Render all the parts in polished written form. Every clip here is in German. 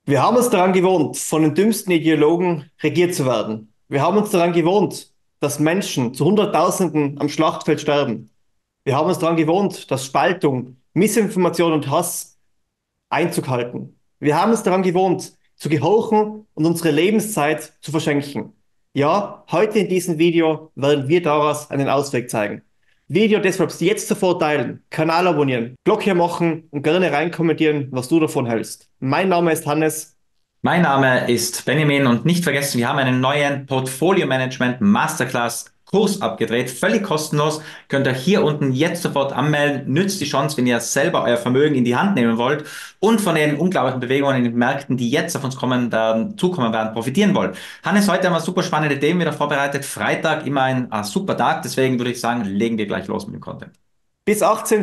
Wir haben uns daran gewohnt, von den dümmsten Ideologen regiert zu werden. Wir haben uns daran gewohnt, dass Menschen zu Hunderttausenden am Schlachtfeld sterben. Wir haben uns daran gewohnt, dass Spaltung, Missinformation und Hass Einzug halten. Wir haben uns daran gewohnt, zu gehorchen und unsere Lebenszeit zu verschenken. Ja, heute in diesem Video werden wir daraus einen Ausweg zeigen. Video deshalb jetzt sofort teilen, Kanal abonnieren, Glocke machen und gerne reinkommentieren, was du davon hältst. Mein Name ist Hannes. Mein Name ist Benjamin und nicht vergessen, wir haben einen neuen Portfolio Management Masterclass Kurs abgedreht, völlig kostenlos. Könnt ihr hier unten jetzt sofort anmelden. Nützt die Chance, wenn ihr selber euer Vermögen in die Hand nehmen wollt und von den unglaublichen Bewegungen in den Märkten, die jetzt auf uns zukommen werden, profitieren wollt. Hannes, heute haben wir super spannende Themen wieder vorbereitet. Freitag immer ein super Tag, deswegen würde ich sagen, legen wir gleich los mit dem Content. Bis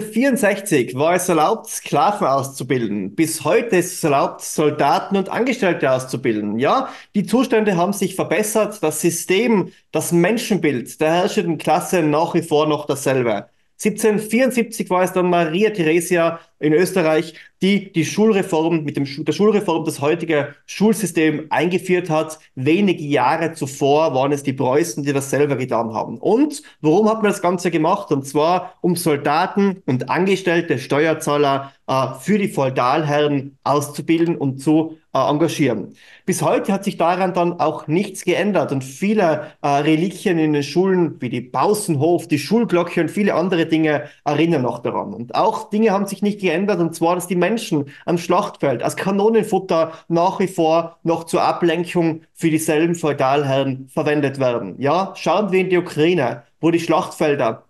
1864 war es erlaubt, Sklaven auszubilden. Bis heute ist es erlaubt, Soldaten und Angestellte auszubilden. Ja, die Zustände haben sich verbessert. Das System, das Menschenbild der herrschenden Klasse nach wie vor noch dasselbe. 1774 war es dann Maria Theresia in Österreich, die die Schulreform der Schulreform das heutige Schulsystem eingeführt hat. Wenige Jahre zuvor waren es die Preußen, die das selber getan haben. Und warum hat man das Ganze gemacht? Und zwar, um Soldaten und Angestellte, Steuerzahler für die Feudalherren auszubilden und zu engagieren. Bis heute hat sich daran dann auch nichts geändert und viele Reliquien in den Schulen wie die Pausenhof, die Schulglocke und viele andere Dinge erinnern noch daran. Und auch Dinge haben sich nicht geändert, und zwar, dass die Menschen am Schlachtfeld als Kanonenfutter nach wie vor noch zur Ablenkung für dieselben Feudalherren verwendet werden. Ja, schauen wir in die Ukraine, wo die Schlachtfelder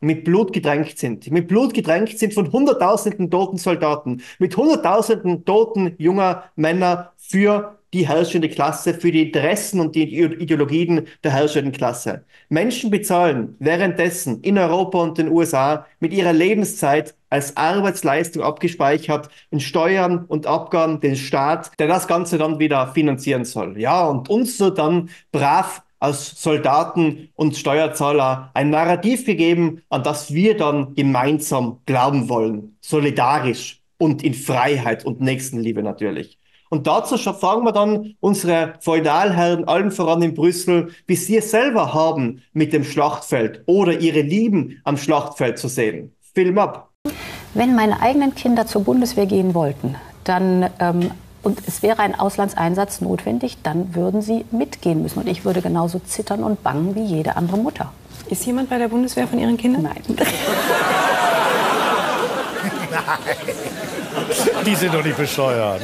mit Blut gedrängt sind von Hunderttausenden toten Soldaten, mit Hunderttausenden toten junger Männer für die herrschende Klasse, für die Interessen und die Ideologien der herrschenden Klasse. Menschen bezahlen währenddessen in Europa und den USA mit ihrer Lebenszeit als Arbeitsleistung abgespeichert in Steuern und Abgaben den Staat, der das Ganze dann wieder finanzieren soll. Ja, und uns wird dann brav als Soldaten und Steuerzahler ein Narrativ gegeben, an das wir dann gemeinsam glauben wollen, solidarisch und in Freiheit und Nächstenliebe natürlich. Und dazu fragen wir dann unsere Feudalherren, allen voran in Brüssel, wie sie es selber haben mit dem Schlachtfeld oder ihre Lieben am Schlachtfeld zu sehen. Film ab. Wenn meine eigenen Kinder zur Bundeswehr gehen wollten, dann und es wäre ein Auslandseinsatz notwendig, dann würden sie mitgehen müssen. Und ich würde genauso zittern und bangen wie jede andere Mutter. Ist jemand bei der Bundeswehr von Ihren Kindern? Nein. Die sind doch nicht bescheuert.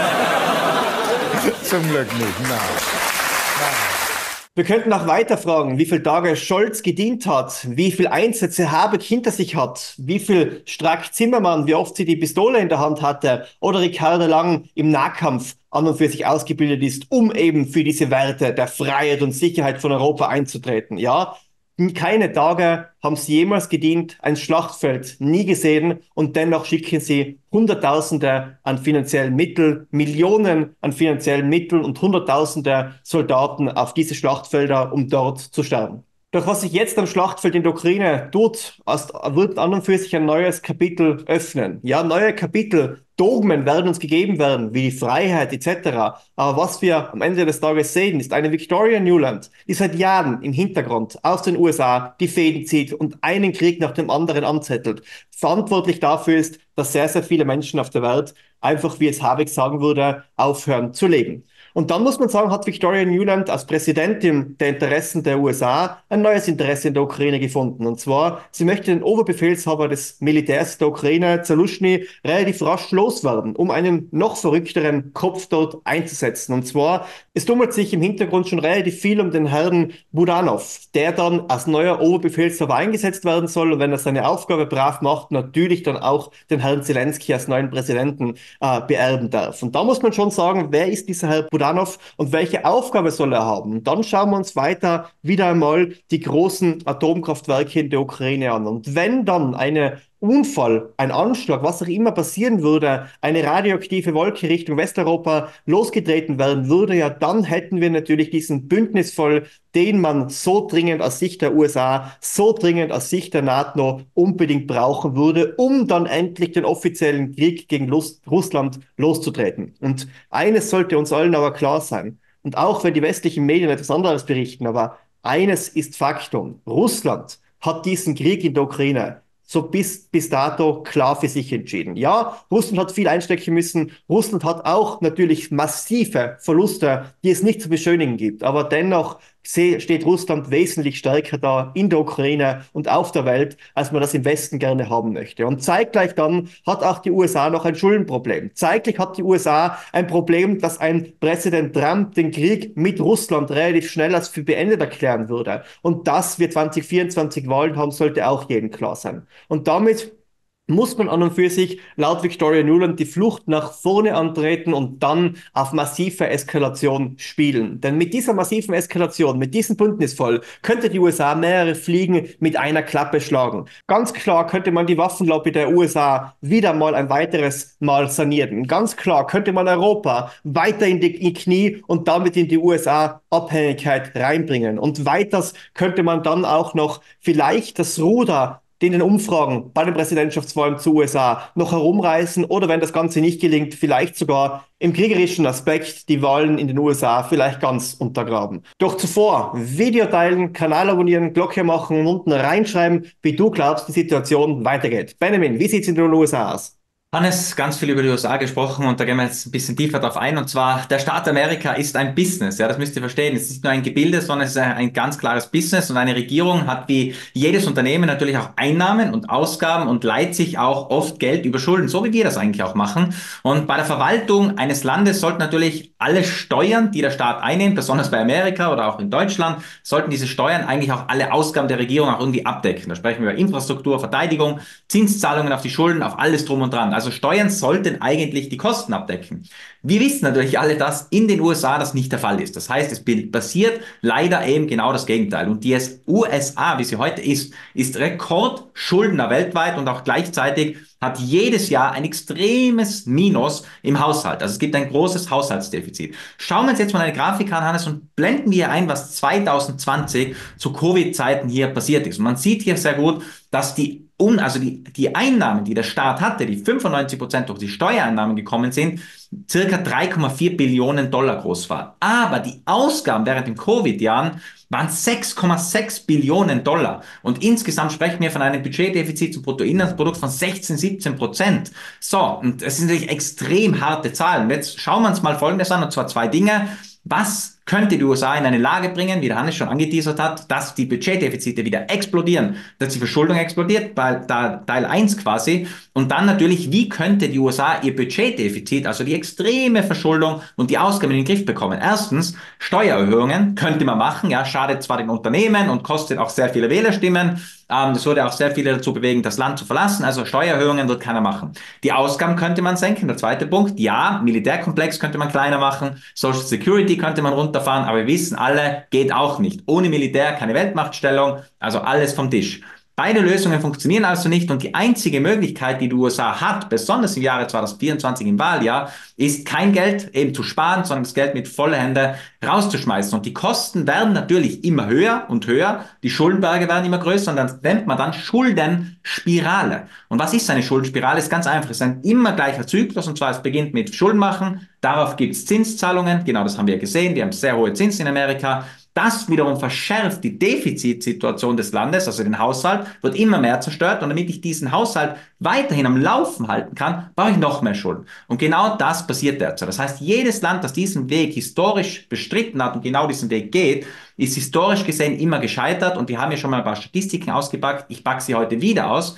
Zum Glück nicht, nein. Wir könnten auch weiterfragen, wie viele Tage Scholz gedient hat, wie viele Einsätze Habeck hinter sich hat, wie viel Strack-Zimmermann, wie oft sie die Pistole in der Hand hatte oder Ricarda Lang im Nahkampf an und für sich ausgebildet ist, um eben für diese Werte der Freiheit und Sicherheit von Europa einzutreten. Ja, keine Tage haben sie jemals gedient, ein Schlachtfeld nie gesehen, und dennoch schicken sie Hunderttausende an finanziellen Mitteln, Millionen an finanziellen Mitteln und Hunderttausende Soldaten auf diese Schlachtfelder, um dort zu sterben. Doch was sich jetzt am Schlachtfeld in der Ukraine tut, wird an und für sich ein neues Kapitel öffnen. Ja, neue Kapitel, Dogmen werden uns gegeben werden, wie die Freiheit etc. Aber was wir am Ende des Tages sehen, ist eine Victoria Nuland, die seit Jahren im Hintergrund aus den USA die Fäden zieht und einen Krieg nach dem anderen anzettelt. Verantwortlich dafür ist, dass sehr, sehr viele Menschen auf der Welt einfach, wie es Habeck sagen würde, aufhören zu leben. Und dann muss man sagen, hat Victoria Nuland als Präsidentin der Interessen der USA ein neues Interesse in der Ukraine gefunden. Und zwar, sie möchte den Oberbefehlshaber des Militärs der Ukraine, Zaluschny, relativ rasch loswerden, um einen noch verrückteren Kopf dort einzusetzen. Und zwar, es tummelt sich im Hintergrund schon relativ viel um den Herrn Budanov, der dann als neuer Oberbefehlshaber eingesetzt werden soll und wenn er seine Aufgabe brav macht, natürlich dann auch den Herrn Zelensky als neuen Präsidenten beerben darf. Und da muss man schon sagen, wer ist dieser Herr Budanov und welche Aufgabe soll er haben? Und dann schauen wir uns weiter wieder einmal die großen Atomkraftwerke in der Ukraine an. Und wenn dann eine Unfall, ein Anschlag, was auch immer passieren würde, eine radioaktive Wolke Richtung Westeuropa losgetreten werden würde, ja, dann hätten wir natürlich diesen Bündnisfall, den man so dringend aus Sicht der USA, so dringend aus Sicht der NATO unbedingt brauchen würde, um dann endlich den offiziellen Krieg gegen Russland loszutreten. Und eines sollte uns allen aber klar sein, und auch wenn die westlichen Medien etwas anderes berichten, aber eines ist Faktum. Russland hat diesen Krieg in der Ukraine so bis dato klar für sich entschieden. Ja, Russland hat viel einstecken müssen. Russland hat auch natürlich massive Verluste, die es nicht zu beschönigen gibt. Aber dennoch steht Russland wesentlich stärker da in der Ukraine und auf der Welt, als man das im Westen gerne haben möchte. Und zeitgleich dann hat auch die USA noch ein Schuldenproblem. Zeitgleich hat die USA ein Problem, dass ein Präsident Trump den Krieg mit Russland relativ schnell als für beendet erklären würde. Und dass wir 2024 Wahlen haben, sollte auch jedem klar sein. Und damit muss man an und für sich laut Victoria Nuland die Flucht nach vorne antreten und dann auf massive Eskalation spielen. Denn mit dieser massiven Eskalation, mit diesem Bündnisfall, könnte die USA mehrere Fliegen mit einer Klappe schlagen. Ganz klar könnte man die Waffenlobby der USA wieder mal ein weiteres Mal sanieren. Ganz klar könnte man Europa weiter in die Knie und damit in die USA-Abhängigkeit reinbringen. Und weiters könnte man dann auch noch vielleicht das Ruder in den Umfragen bei den Präsidentschaftswahlen zu USA noch herumreißen oder wenn das Ganze nicht gelingt, vielleicht sogar im kriegerischen Aspekt die Wahlen in den USA vielleicht ganz untergraben. Doch zuvor Video teilen, Kanal abonnieren, Glocke machen und unten reinschreiben, wie du glaubst, die Situation weitergeht. Benjamin, wie sieht es in den USA aus? Hannes, ganz viel über die USA gesprochen und da gehen wir jetzt ein bisschen tiefer drauf ein. Und zwar, der Staat Amerika ist ein Business, ja, das müsst ihr verstehen. Es ist nicht nur ein Gebilde, sondern es ist ein ganz klares Business und eine Regierung hat wie jedes Unternehmen natürlich auch Einnahmen und Ausgaben und leiht sich auch oft Geld über Schulden, so wie wir das eigentlich auch machen. Und bei der Verwaltung eines Landes sollten natürlich alle Steuern, die der Staat einnimmt, besonders bei Amerika oder auch in Deutschland, sollten diese Steuern eigentlich auch alle Ausgaben der Regierung auch irgendwie abdecken. Da sprechen wir über Infrastruktur, Verteidigung, Zinszahlungen auf die Schulden, auf alles drum und dran. Also Steuern sollten eigentlich die Kosten abdecken. Wir wissen natürlich alle, dass in den USA das nicht der Fall ist. Das heißt, es passiert leider eben genau das Gegenteil. Und die USA, wie sie heute ist Rekordschuldner weltweit und auch gleichzeitig hat jedes Jahr ein extremes Minus im Haushalt. Also es gibt ein großes Haushaltsdefizit. Schauen wir uns jetzt mal eine Grafik an, Hannes, und blenden wir hier ein, was 2020 zu Covid-Zeiten hier passiert ist. Und man sieht hier sehr gut, dass die Einnahmen, die der Staat hatte, die 95% durch die Steuereinnahmen gekommen sind, circa 3,4 Billionen Dollar groß waren. Aber die Ausgaben während den Covid-Jahren waren 6,6 Billionen Dollar. Und insgesamt sprechen wir von einem Budgetdefizit zum Bruttoinlandsprodukt von 16-17%. So, und es sind natürlich extrem harte Zahlen. Jetzt schauen wir uns mal Folgendes an, und zwar zwei Dinge. Was könnte die USA in eine Lage bringen, wie der Hannes schon angeteasert hat, dass die Budgetdefizite wieder explodieren, dass die Verschuldung explodiert, bei Teil 1 quasi. Und dann natürlich, wie könnte die USA ihr Budgetdefizit, also die extreme Verschuldung und die Ausgaben in den Griff bekommen? Erstens, Steuererhöhungen könnte man machen, ja, schadet zwar den Unternehmen und kostet auch sehr viele Wählerstimmen. Das würde auch sehr viele dazu bewegen, das Land zu verlassen. Also Steuererhöhungen wird keiner machen. Die Ausgaben könnte man senken. Der zweite Punkt, ja, Militärkomplex könnte man kleiner machen. Social Security könnte man runterfahren. Aber wir wissen alle, geht auch nicht. Ohne Militär keine Weltmachtstellung. Also alles vom Tisch. Beide Lösungen funktionieren also nicht und die einzige Möglichkeit, die die USA hat, besonders im Jahre 2024 im Wahljahr, ist kein Geld eben zu sparen, sondern das Geld mit voller Hände rauszuschmeißen. Und die Kosten werden natürlich immer höher und höher, die Schuldenberge werden immer größer und dann nennt man dann Schuldenspirale. Und was ist eine Schuldenspirale? Ist ganz einfach, es ist ein immer gleicher Zyklus und zwar es beginnt mit Schulden machen, darauf gibt es Zinszahlungen, genau das haben wir gesehen, wir haben sehr hohe Zinsen in Amerika. Das wiederum verschärft die Defizitsituation des Landes, also den Haushalt, wird immer mehr zerstört. Und damit ich diesen Haushalt weiterhin am Laufen halten kann, brauche ich noch mehr Schulden. Und genau das passiert derzeit. Das heißt, jedes Land, das diesen Weg historisch bestritten hat und genau diesen Weg geht, ist historisch gesehen immer gescheitert. Und wir haben ja schon mal ein paar Statistiken ausgepackt. Ich packe sie heute wieder aus.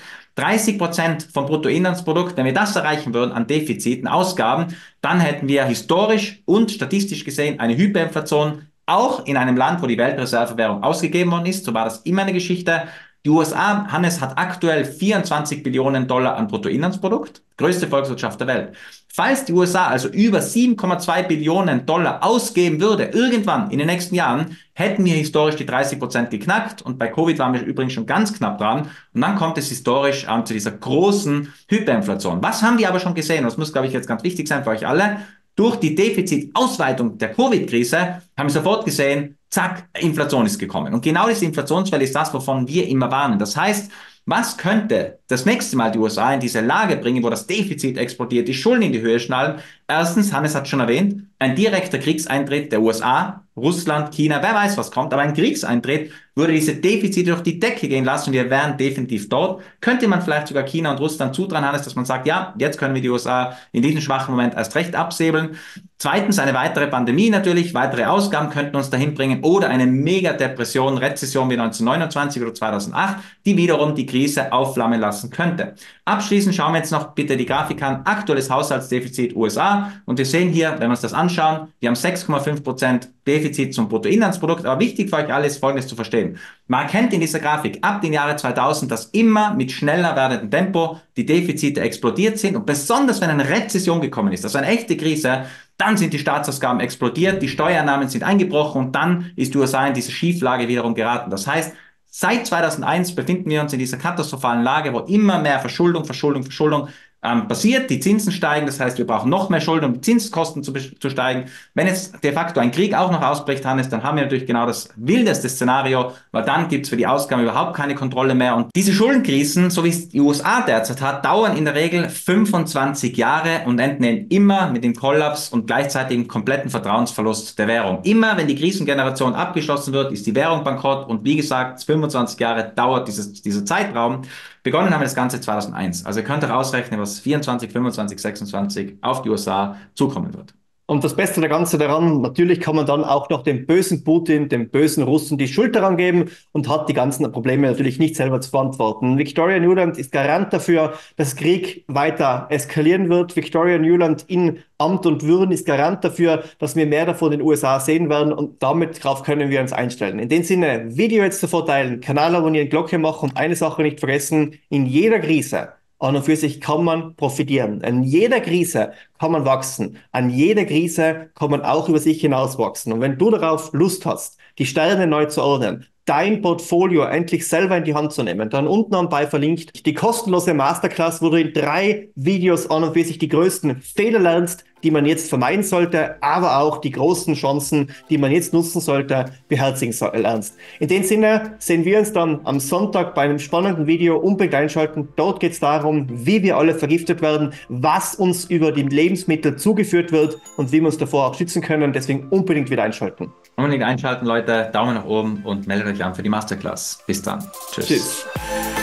30% vom Bruttoinlandsprodukt, wenn wir das erreichen würden an Defiziten, Ausgaben, dann hätten wir historisch und statistisch gesehen eine Hyperinflation, auch in einem Land, wo die Weltreservewährung ausgegeben worden ist, so war das immer eine Geschichte. Die USA, Hannes, hat aktuell 24 Billionen Dollar an Bruttoinlandsprodukt, größte Volkswirtschaft der Welt. Falls die USA also über 7,2 Billionen Dollar ausgeben würde, irgendwann in den nächsten Jahren, hätten wir historisch die 30% geknackt und bei Covid waren wir übrigens schon ganz knapp dran und dann kommt es historisch zu dieser großen Hyperinflation. Was haben wir aber schon gesehen? Und das muss, glaube ich, jetzt ganz wichtig sein für euch alle. Durch die Defizitausweitung der Covid-Krise haben wir sofort gesehen, zack, Inflation ist gekommen. Und genau diese Inflationswelle ist das, wovon wir immer warnen. Das heißt, was könnte das nächste Mal die USA in diese Lage bringen, wo das Defizit explodiert, die Schulden in die Höhe schnallen? Erstens, Hannes hat schon erwähnt, ein direkter Kriegseintritt der USA, Russland, China, wer weiß, was kommt, aber ein Kriegseintritt würde diese Defizite durch die Decke gehen lassen und wir wären definitiv dort. Könnte man vielleicht sogar China und Russland zutrauen, Hannes, dass man sagt, ja, jetzt können wir die USA in diesem schwachen Moment erst recht absäbeln. Zweitens, eine weitere Pandemie natürlich, weitere Ausgaben könnten uns dahin bringen oder eine Mega-Depression, Rezession wie 1929 oder 2008, die wiederum die Krise aufflammen lassen könnte. Abschließend schauen wir jetzt noch bitte die Grafik an, aktuelles Haushaltsdefizit USA und wir sehen hier, wenn wir uns das anschauen, wir haben 6,5% Defizit zum Bruttoinlandsprodukt, aber wichtig für euch alle ist Folgendes zu verstehen. Man erkennt in dieser Grafik ab den Jahre 2000, dass immer mit schneller werdendem Tempo die Defizite explodiert sind und besonders wenn eine Rezession gekommen ist, also eine echte Krise, dann sind die Staatsausgaben explodiert, die Steuereinnahmen sind eingebrochen und dann ist die USA in diese Schieflage wiederum geraten. Das heißt, seit 2001 befinden wir uns in dieser katastrophalen Lage, wo immer mehr Verschuldung passiert, die Zinsen steigen, das heißt, wir brauchen noch mehr Schulden, um die Zinskosten zu steigen. Wenn jetzt de facto ein Krieg auch noch ausbricht, Hannes, dann haben wir natürlich genau das wildeste Szenario, weil dann gibt es für die Ausgaben überhaupt keine Kontrolle mehr. Und diese Schuldenkrisen, so wie es die USA derzeit hat, dauern in der Regel 25 Jahre und enden immer mit dem Kollaps und gleichzeitig kompletten Vertrauensverlust der Währung. Immer, wenn die Krisengeneration abgeschlossen wird, ist die Währung bankrott und wie gesagt, 25 Jahre dauert dieser Zeitraum. Begonnen haben wir das Ganze 2001. Also ihr könnt auch ausrechnen, was 24, 25, 26 auf die USA zukommen wird. Und das Beste der Ganze daran, natürlich kann man dann auch noch dem bösen Putin, dem bösen Russen die Schuld daran geben und hat die ganzen Probleme natürlich nicht selber zu verantworten. Victoria Nuland ist Garant dafür, dass Krieg weiter eskalieren wird. Victoria Nuland in Amt und Würden ist Garant dafür, dass wir mehr davon in den USA sehen werden und damit darauf können wir uns einstellen. In dem Sinne, Video jetzt sofort teilen, Kanal abonnieren, Glocke machen und eine Sache nicht vergessen, in jeder Krise an und für sich kann man profitieren. In jeder Krise kann man wachsen. An jeder Krise kann man auch über sich hinaus wachsen. Und wenn du darauf Lust hast, die Sterne neu zu ordnen, dein Portfolio endlich selber in die Hand zu nehmen, dann unten anbei verlinkt die kostenlose Masterclass, wo du in 3 Videos an und für sich die größten Fehler lernst, die man jetzt vermeiden sollte, aber auch die großen Chancen, die man jetzt nutzen sollte, beherzigen lernst. In dem Sinne sehen wir uns dann am Sonntag bei einem spannenden Video. Unbedingt einschalten. Dort geht es darum, wie wir alle vergiftet werden, was uns über die Lebensmittel zugeführt wird und wie wir uns davor auch schützen können. Deswegen unbedingt wieder einschalten. Unbedingt einschalten, Leute. Daumen nach oben und meldet euch an für die Masterclass. Bis dann. Tschüss.